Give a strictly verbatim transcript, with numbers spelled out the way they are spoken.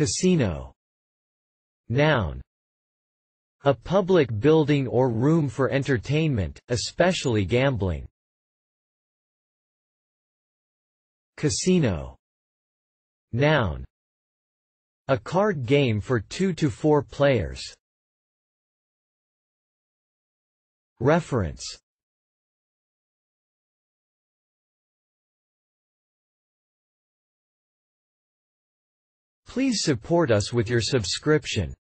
Casino. Noun. A public building or room for entertainment, especially gambling. Casino. Noun. A card game for two to four players. Reference. Please support us with your subscription.